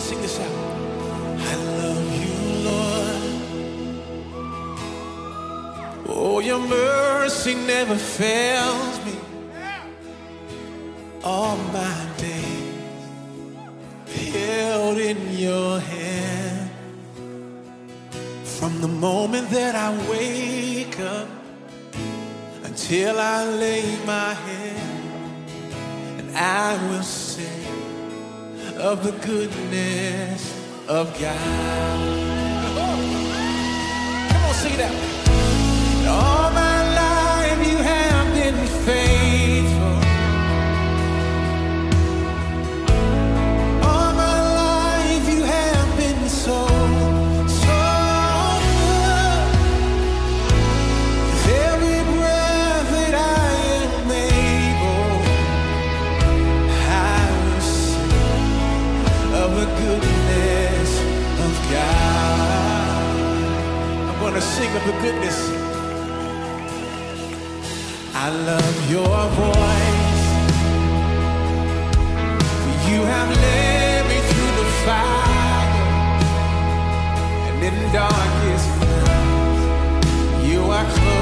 sing this out. I love you, Lord. Oh, your mercy never fails me. All my days held in your hand. From the moment that I wake up until I lay my head, and I will sing of the goodness of God. Come on, sing it out. All my life you have been faithful. All my life you have been so good. With every breath that I am able, I will sing of the goodness of God. I'm going to sing of the goodness. I love your voice. You have led me through the fire, and in darkest night, you are close.